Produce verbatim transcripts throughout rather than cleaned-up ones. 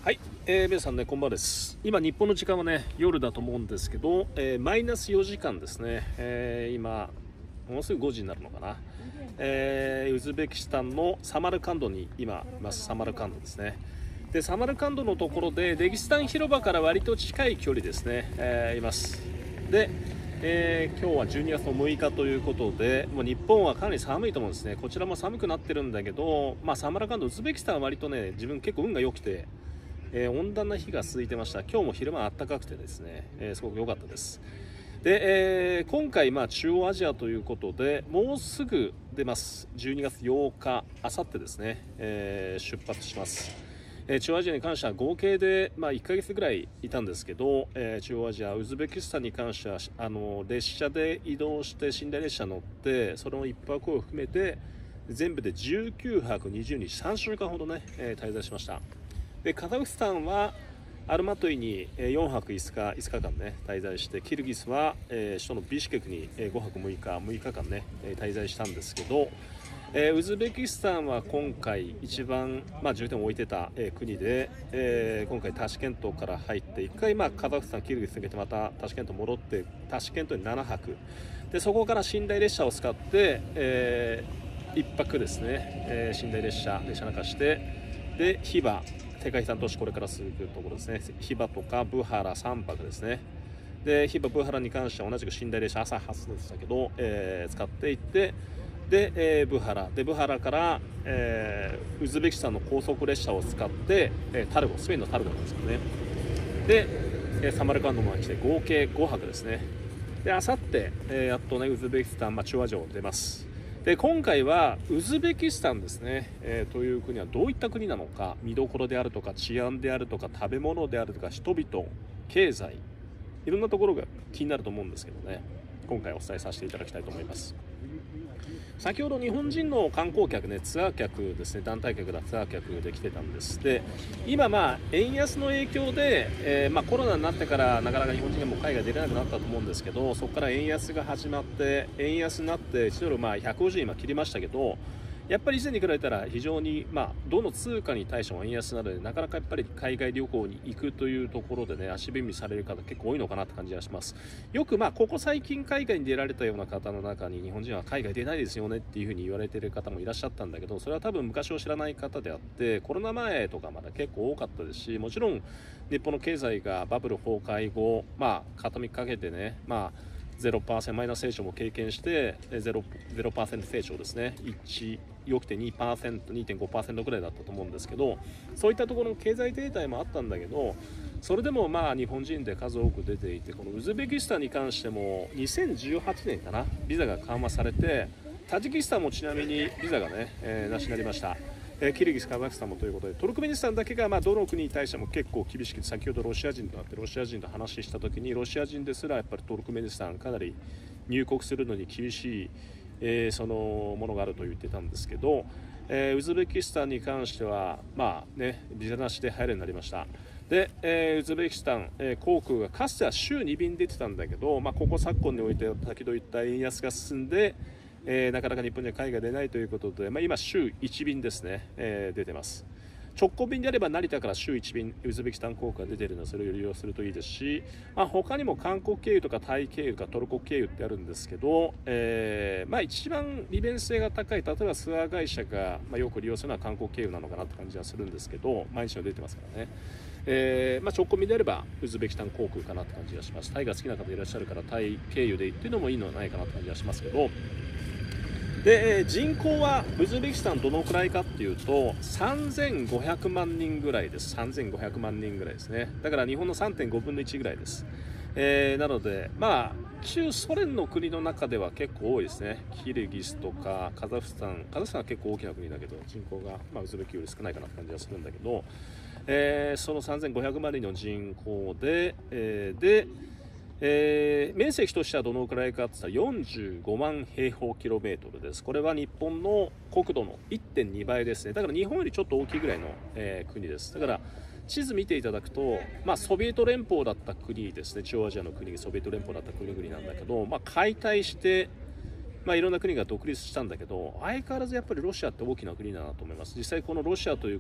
はい、えー、皆さんね、こんばんはです。今、日本の時間はね、夜だと思うんですけど、えー、マイナスよじかんですね。えー、今、もうすぐごじになるのかな。えー、ウズベキスタンのサマルカンドに今います。サマルカンドですね。で、サマルカンドのところで、レギスタン広場から割と近い距離ですね、えー、います。で、えー、今日はじゅうにがつのむいかということで、もう日本はかなり寒いと思うんですね。こちらも寒くなってるんだけど、まあ、サマルカンド、ウズベキスタンは割とね、自分結構運が良くて、えー、温暖な日が続いてました。今日も昼間暖かくてですね、えー、すごく良かったです。で、えー、今回、まあ、中央アジアということで、もうすぐ出ます。じゅうにがつようか、あさってですね、えー、出発します。えー、中央アジアに関しては合計で、まあ、いっかげつぐらいいたんですけど、えー、中央アジア、ウズベキスタンに関してはあの列車で移動して寝台列車乗って、そのいっぱくを含めて全部でじゅうきゅうはくにじゅうにち、さんしゅうかんほどね、えー、滞在しました。でカザフスタンはアルマトイによんはくいつか、いつかかんね滞在して、キルギスは、えー、首都のビシュケクにごはくむいか、むいかかんね滞在したんですけど、えー、ウズベキスタンは今回一番、まあ、重点を置いてた、えー、国で、えー、今回タシケントから入っていっかい、まあ、カザフスタン、キルギス抜けてまたタシケント戻って、タシケントにななはくで、そこから寝台列車を使って、えー、いっぱくですね、えー、寝台列車列車なんかして、でヒバ世界遺産都市、これから続くところですね。ヒバとかブハラさんぱくですね。でヒバブハラに関しては同じく寝台列車朝発でしたけど、えー、使っていって、で、えー、ブハラでブハラから、えー、ウズベキスタンの高速列車を使って、えー、タルゴスペインのタルゴなんですけどね。で、えー、サマルカンドまで来て合計ごはくですね。であさって、えー、やっとねウズベキスタン、まあ、中央アジアを出ます。で今回はウズベキスタンですね、えー、という国はどういった国なのか、見どころであるとか治安であるとか食べ物であるとか人々、経済、いろんなところが気になると思うんですけどね、今回お伝えさせていただきたいと思います。先ほど日本人の観光客ね、ツアー客ですね、団体客だツアー客で来てたんです。で今まあ円安の影響で、えーまあ、コロナになってからなかなか日本人がもう海外出れなくなったと思うんですけど、そこから円安が始まって円安になっていちドルまあひゃくごじゅうえん今切りましたけど、やっぱり以前に比べたら非常に、まあ、どの通貨に対しても円安なので、なかなかやっぱり海外旅行に行くというところでね、足踏みされる方結構多いのかなって感じがします。よくまあここ最近海外に出られたような方の中に、日本人は海外出ないですよねっていうふうに言われている方もいらっしゃったんだけど、それは多分昔を知らない方であって、コロナ前とかまだ結構多かったですし、もちろん日本の経済がバブル崩壊後、まあ傾きかけてね、まあゼロパーセント マイナス成長も経験して ゼロ, ゼロパーセント成長ですね、いちよくて にパーセント、にてんごパーセント ぐらいだったと思うんですけど、そういったところの経済停滞もあったんだけど、それでもまあ日本人で数多く出ていて、このウズベキスタンに関してもにせんじゅうはちねんかな、ビザが緩和されて、タジキスタンもちなみにビザがね、えー、なしになりました。キルギス、カザフスタンもということで、トルクメニスタンだけがまあどの国に対しても結構厳しくて、先ほどロシア人となってロシア人と話した時に、ロシア人ですらやっぱりトルクメニスタンかなり入国するのに厳しい、えー、そのものがあると言ってたんですけど、えー、ウズベキスタンに関してはまあねビザなしで入るようになりました。で、えー、ウズベキスタン、えー、航空がかつては週にびん出てたんだけど、まあ、ここ昨今において先ほど言った円安が進んで、えー、なかなか日本には海外出ないということで、まあ、今週いちびんですね、えー、出てます。直行便であれば成田から週いちびんウズベキスタン航空が出ているので、それを利用するといいですし、まあ、他にも韓国経由とかタイ経由とかトルコ経由ってあるんですけど、えーまあ、一番利便性が高い、例えばツアー会社が、まあ、よく利用するのは韓国経由なのかなって感じはするんですけど、毎日の出てますからね。えーまあ、直行便であればウズベキスタン航空かなって感じがします。タイが好きな方いらっしゃるからタイ経由で行っていうのもいいのではないかなって感じがしますけど、で人口はウズベキスタンどのくらいかっていうとさんぜんごひゃくまんにんぐらいです。さんぜんごひゃくまんにんぐらいですね。だから日本の さんてんごぶんのいちぐらいです。えー、なのでまあ旧ソ連の国の中では結構多いですね。キルギスとかカザフスタン、カザフスタンは結構大きな国だけど人口が、まあ、ウズベキより少ないかなって感じがするんだけど、えー、そのさんぜんごひゃくまんにんの人口で、えー、でえー、面積としてはどのくらいかって言ったらよんじゅうごまんへいほうキロメートルです。これは日本の国土の いってんにばいですね。だから日本よりちょっと大きいぐらいの、えー、国です。だから地図見ていただくと、まあ、ソビエト連邦だった国ですね。中央アジアの国、ソビエト連邦だった国々なんだけど、まあ、解体して、まあ、いろんな国が独立したんだけど、相変わらずやっぱりロシアって大きな国だなと思います。実際このロシアという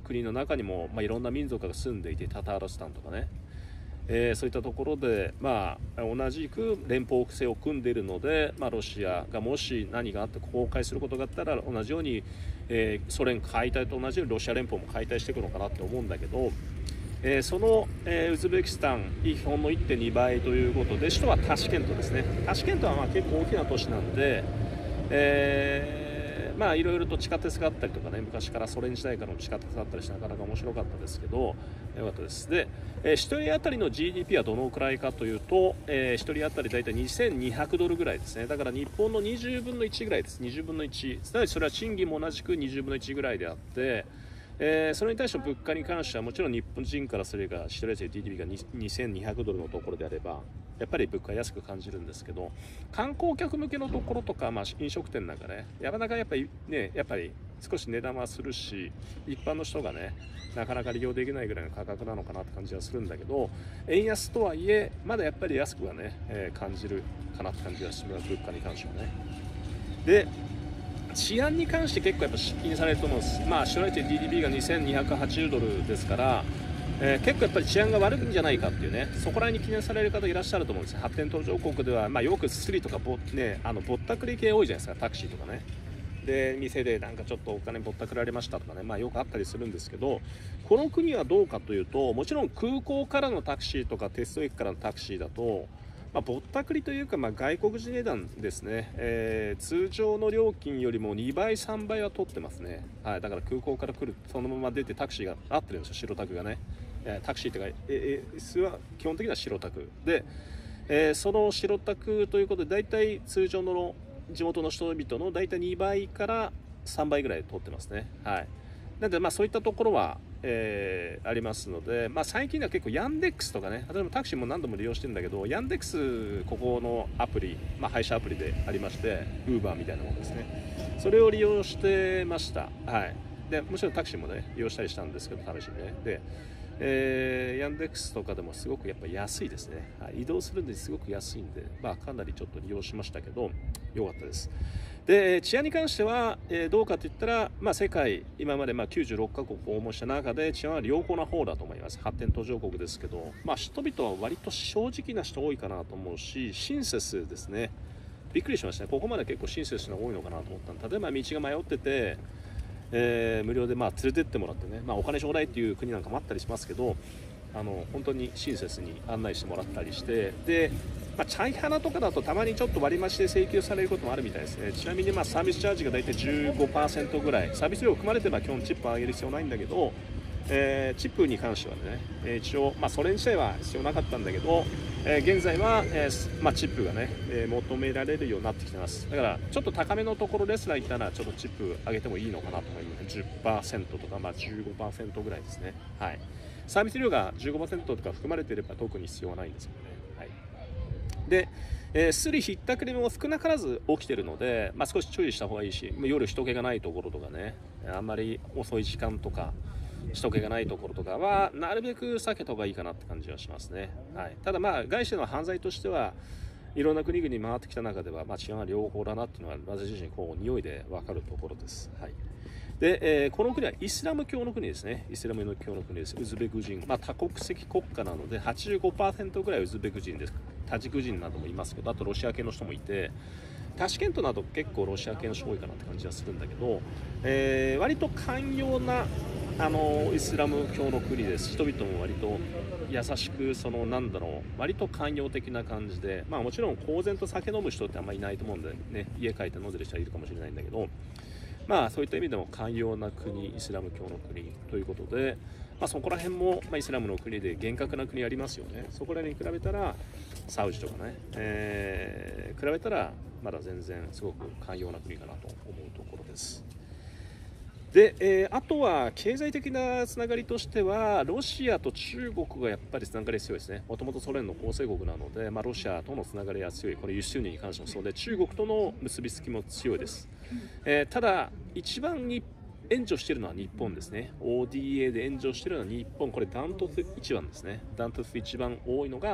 国の中にも、まあ、いろんな民族が住んでいて、タタールスタンとかね、えー、そういったところで、まあ、同じく連邦制を組んでいるので、まあ、ロシアがもし何があって崩壊することがあったら同じように、えー、ソ連解体と同じようにロシア連邦も解体していくのかなって思うんだけど、えー、その、えー、ウズベキスタン日本の いってんに 倍ということで、首都はタシケントですね。タシケントはまあ結構大きな都市なんで、えーまあいろいろと地下鉄があったりとかね、昔からソ連時代からの地下鉄があったりしてなかなか面白かったですけど、よかったです。で、えー、ひとり当たりの ジーディーピー はどのくらいかというと、えー、ひとり当たり大体にせんにひゃくドルぐらいですね。だから日本のにじゅうぶんのいちぐらいです。にじゅうぶんのいち、すなわちそれは賃金も同じくにじゅうぶんのいちぐらいであって、えー、それに対して物価に関してはもちろん日本人からすればひとり当たり ジーディーピー がにせんにひゃくドルのところであればやっぱり物価安く感じるんですけど、観光客向けのところとか、まあ、飲食店なんかね、やなかやっぱりね、やっぱり少し値段はするし、一般の人がねなかなか利用できないぐらいの価格なのかなって感じはするんだけど、円安とはいえまだやっぱり安くはね、えー、感じるかなって感じがします、物価に関してはね。で治安に関して結構やっぱ気にされると思うんです。まあ、将来的に ジーディーピー がにせんにひゃくはちじゅうドルですから、えー、結構やっぱり治安が悪いんじゃないかっていうね、そこら辺に懸念される方いらっしゃると思うんですよ。発展途上国では、まあ、よくスリとかぼ、ね、あのぼったくり系多いじゃないですか、タクシーとかね。で店でなんかちょっとお金ぼったくられましたとかね、まあ、よくあったりするんですけど、この国はどうかというと、もちろん空港からのタクシーとか鉄道駅からのタクシーだと、まあ、ぼったくりというか、まあ、外国人値段ですね、えー、通常の料金よりもにばいさんばいは取ってますね、はい、だから空港から来るそのまま出てタクシーが合ってるんですよ、白タクがね、えー、タクシーというか、えー、S は基本的には白タクで、えー、その白タクということでだいたい通常の地元の人々のだいたいにばいからさんばいぐらい取ってますね、はい、なのでまあそういったところはえー、ありますので、まあ、最近では結構ヤンデックスとかね、例えばタクシーも何度も利用してるんだけど、ヤンデックスここのアプリ、まあ、配車アプリでありまして、ウーバーみたいなものですね、それを利用してました、はい、でもちろんタクシーもね利用したりしたんですけど、試しにね。でえー、ヤンデックスとかでもすごくやっぱ安いですね、はい、移動するんですごく安いんで、まあ、かなりちょっと利用しましたけど良かったです。で治安に関しては、えー、どうかといったら、まあ、世界今までまあきゅうじゅうろっかこく訪問した中で治安は良好な方だと思います。発展途上国ですけど、まあ、人々は割と正直な人多いかなと思うし、親切ですね。びっくりしましたね。ここまで結構親切な人が多いのかなと思ったんで、例えば道が迷っててえー、無料でまあ連れてってもらってね、まあ、お金ちょうだいっていう国なんかもあったりしますけど、あの本当に親切に案内してもらったりして、で、まあ、チャイハナとかだとたまにちょっと割増で請求されることもあるみたいですね。ちなみにまあサービスチャージが大体 じゅうごパーセント ぐらい、サービス料含まれてれば基本チップを上げる必要ないんだけど、えー、チップに関してはね、えー、一応、まあ、それ自体は必要なかったんだけど、えー、現在は、えーまあ、チップがね、えー、求められるようになってきてます。だからちょっと高めのところレスラー行ったらちょっとチップ上げてもいいのかなと思います。 じゅっパーセント とか、まあ、じゅうごパーセント ぐらいですね、はい、サービス料が じゅうごパーセント とか含まれていれば特に必要はないんですよね、はい、でえー、スリひったくりも少なからず起きてるので、まあ、少し注意した方がいいし、夜人気がないところとかね、あんまり遅い時間とか人気がないところとかはなるべく避けた方がいいかなって感じはしますね、はい、ただまあ外資の犯罪としてはいろんな国々に回ってきた中では、まあ、治安は良好だなっていうのは私自身こう匂いで分かるところです、はい、で、えー、この国はイスラム教の国ですね。イスラム教の国です。ウズベク人、まあ、多国籍国家なので はちじゅうごパーセント ぐらいウズベク人です。タジク人などもいますけど、あとロシア系の人もいて、タシケントなど結構ロシア系の人多いかなって感じはするんだけど、えー、割と寛容なあのイスラム教の国です。人々も割と優しく、そのなんだろう、割と寛容的な感じで、まあもちろん公然と酒飲む人ってあんまりいないと思うんでね、家帰って飲んでる人はいるかもしれないんだけど、まあそういった意味でも寛容な国、イスラム教の国ということで、まあ、そこら辺も、まあ、イスラムの国で厳格な国ありますよね。そこら辺に比べたらサウジとかね、えー、比べたらまだ全然すごく寛容な国かなと思うところです。で、えー、あとは経済的なつながりとしてはロシアと中国がやっぱりつながり強いですね。もともとソ連の構成国なので、まあ、ロシアとのつながりが強い。これ輸出入に関してもそうで、中国との結びつきも強いです。えー、ただ一番に援助しているのは日本ですね。 オーディーエー で援助しているのは日本、これダントツいちばんですね。ダントツ一番多いのが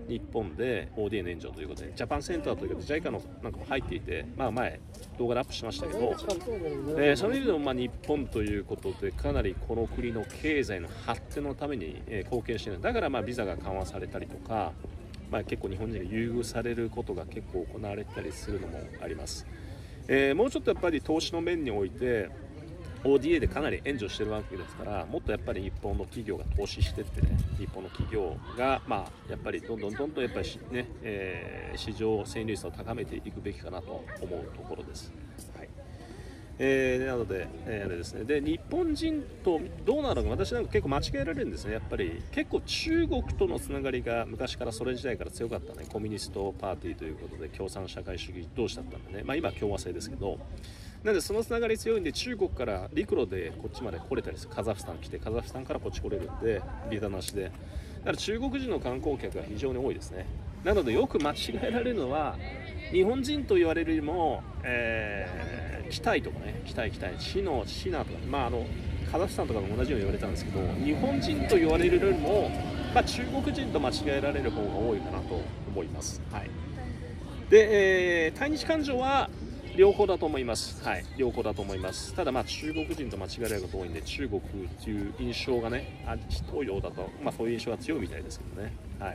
日本で オーディーエー の援助ということでジャパンセンターということで ジャイカ のなんかも入っていて、まあ、前動画でアップしましたけど、えー、その意味でもまあ日本ということでかなりこの国の経済の発展のために、えー、貢献している。だからまあビザが緩和されたりとか、まあ、結構日本人が優遇されることが結構行われたりするのもあります。えー、もうちょっとやっぱり投資の面において オーディーエー でかなり援助してるわけですから、もっとやっぱり日本の企業が投資してってね、日本の企業がまあやっぱりどんどんどんどんやっぱりね、えー、市場占有率を高めていくべきかなと思うところです。はい。えー、なので、えー、あれですね。で、日本人とどうなるのか、私なんか結構間違えられるんですね。やっぱり結構中国とのつながりが昔からソ連時代から強かったね、コミュニストパーティーということで共産社会主義同士だったんでね、まあ今は共和制ですけど、なのでそのつながり強いんで中国から陸路でこっちまで来れたりする。カザフスタン来てカザフスタンからこっち来れるんでビザなしで、だから中国人の観光客が非常に多いですね。なのでよく間違えられるのは日本人と言われるよりも、えー、キタイとかね、キタイキタイシノシナとか、まああのカザフスタンとかも同じように言われたんですけど、日本人と言われるよりも、まあ、中国人と間違えられる方が多いかなと思います。はい。で、えー、対日感情は両方だと思います。はい、両方だと思います。ただまあ中国人と間違えられることが多いんで、中国っていう印象がね、あ東洋だとまあそういう印象が強いみたいですけどね。はい。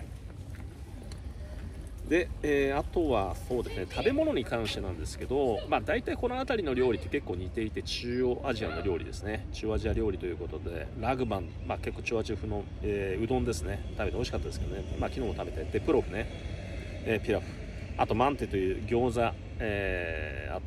で、えー、あとはそうですね、食べ物に関してなんですけど、まあ大体この辺りの料理って結構似ていて中央アジアの料理ですね。中央アジア料理ということで、ラグマン、まあ結構中央アジア風の、えー、うどんですね。食べて美味しかったですけどね。まあ昨日も食べて、でプロフね、えー、ピラフ。あとマンテという餃子、えー、あって、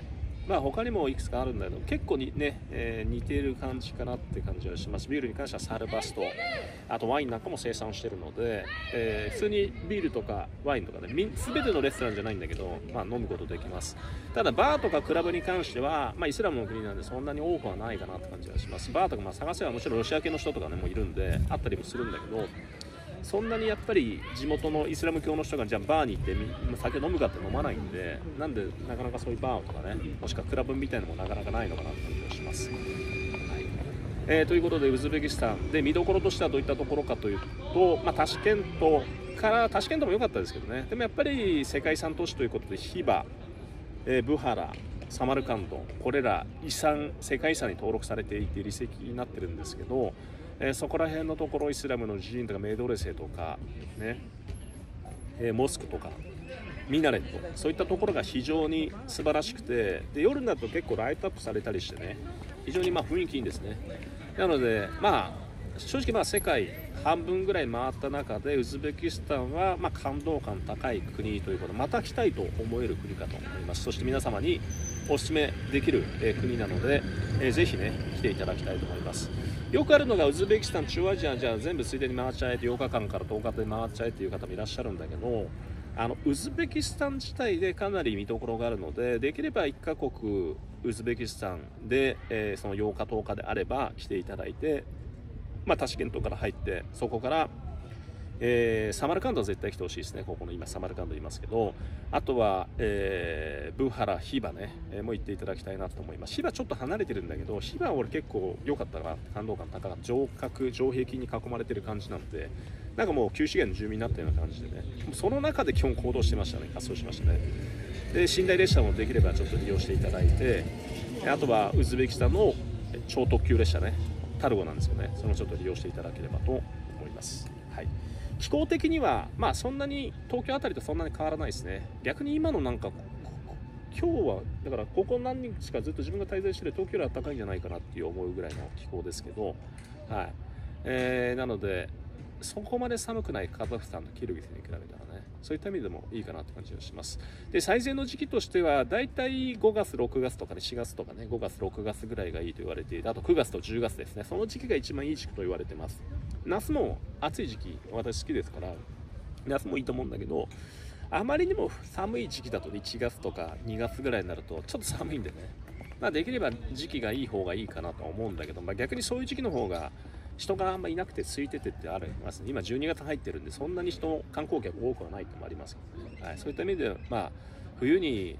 まあ、他にもいくつかあるんだけど結構に、ねえー、似ている感じかなって感じがします。ビールに関してはサルバスト、あとワインなんかも生産しているので、えー、普通にビールとかワインとかね、全てのレストランじゃないんだけど、まあ、飲むことできます。ただバーとかクラブに関しては、まあ、イスラムの国なんでそんなに多くはないかなって感じがします。バーとかまあ探せばもちろんロシア系の人とかねもいるんであったりもするんだけど、そんなにやっぱり地元のイスラム教の人がじゃあバーに行って酒飲むかって飲まないんで、なんでなかなかそういうバーとかね、もしくはクラブみたいなのもなかなかないのかなって感じがします。はい。えー、ということでウズベキスタンで見どころとしてはどういったところかというと、まあ、タシケントからタシケントも良かったですけどね、でもやっぱり世界遺産都市ということでヒバ、えー、ブハラ、サマルカンド、これら遺産世界遺産に登録されていて遺跡になってるんですけど、えー、そこら辺のところイスラムの寺院とかメドレセとかね、えー、モスクとかミナレット、そういったところが非常に素晴らしくて、で夜になると結構ライトアップされたりしてね、非常にまあ雰囲気いいんですね。なのでまあ正直まあ世界半分ぐらい回った中でウズベキスタンはまあ感動感高い国ということで、また来たいと思える国かと思います。そして皆様にお勧めできる国なので、えー、ぜひね来ていただきたいと思います。よくあるのがウズベキスタン、中央アジアじゃあ全部ついでに回っちゃえてようかかんからとおかで回っちゃえっていう方もいらっしゃるんだけど、あのウズベキスタン自体でかなり見どころがあるので、できればいっカ国ウズベキスタンで、えー、そのようかとおかであれば来ていただいて、まあ、タシケントから入ってそこから、えー、サマルカンドは絶対来てほしいですね。ここの今サマルカンドいますけど、あとは、えー、ブハラ、ヒバね、えー、もう行っていただきたいなと思います。ヒバちょっと離れてるんだけど、ヒバは俺結構良かったな、感動感高かった。城郭、城壁に囲まれてる感じなんで、なんかもう旧資源の住民になったような感じでね、その中で基本行動してましたね、活動しましたね。で寝台列車もできればちょっと利用していただいて、あとはウズベキスタンの超特急列車ね、タルゴなんですよね、そのちょっと利用していただければと思います。はい。気候的にはまあそんなに東京あたりとそんなに変わらないですね。逆に今のなんか今日はだからここ何日かずっと自分が滞在してる東京より暖かいんじゃないかなっていう思うぐらいの気候ですけど、はい。えー、なのでそこまで寒くないカザフスタンとキルギスに比べたらね、そういった意味でもいいかなって感じがします。で最善の時期としてはだいたいごがつろくがつとかね、しがつとかね、ごがつろくがつぐらいがいいと言われていて、あとくがつとじゅうがつですね、その時期が一番いい時期と言われてます。夏も暑い時期私好きですから夏もいいと思うんだけど、あまりにも寒い時期だといちがつとかにがつぐらいになるとちょっと寒いんでね、まあ、できれば時期がいい方がいいかなと思うんだけど、まあ、逆にそういう時期の方が人があんまいなくて空いててってありますね。今じゅうにがつ入ってるんでそんなに人観光客多くはないってもありますけどね、はい、そういった意味でまあ冬に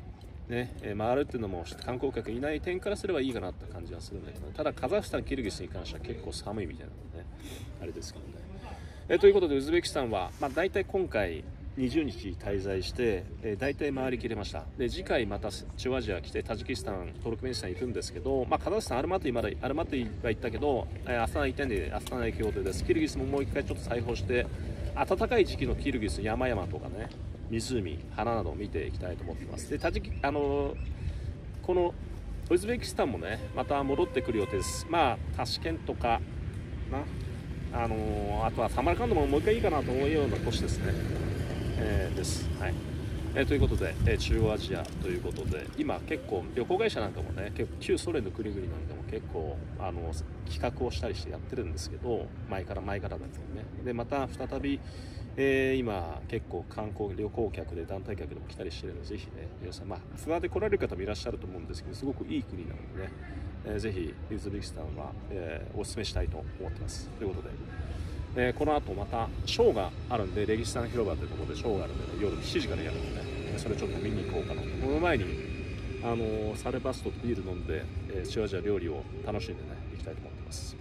ね、えー回るっていうのも観光客いない点からすればいいかなって感じはするんだけど、ただカザフスタン、キルギスに関しては結構寒いみたいなのでね、あれですけどね。えーということでウズベキスタンは、まあ、大体今回にじゅうにち滞在して、えー、大体回りきれました。で次回また中央アジア来てタジキスタン、トルクメニスタン行くんですけど、まあ、カザフスタン、アルマティまだアルマティは行ったけど、えー、アスタナ行ったんでアスタナ行く予定です。キルギスももう一回ちょっと再訪して、暖かい時期のキルギス、山々とかね、湖、花などを見ていきたいと思ってます。でタジキあのー、このウズベキスタンもねまた戻ってくる予定です。まあタシケンとかな、あのー、あとはサマルカンドももう一回いいかなと思うような年ですね、えー、です、はい。えー、ということで、えー、中央アジアということで、今結構旅行会社なんかもね、結構旧ソ連の国々なんかも結構あの企画をしたりしてやってるんですけど、前から前からだけどね。でまた再び、えー、今結構観光旅行客で団体客でも来たりしてるので、ぜひね皆さん、まあツアーで来られる方もいらっしゃると思うんですけど、すごくいい国なのでね、えー、ぜひウズベキスタンは、えー、お勧めしたいと思ってます。ということで、えー、この後またショーがあるんで、レギスタン広場というところでショーがあるんで、ね、夜しちじからやるんでね、それちょっと見に行こうかなと。この前にあのー、サレバストとビール飲んで、えー、中央アジア料理を楽しんでね行きたいと思ってます。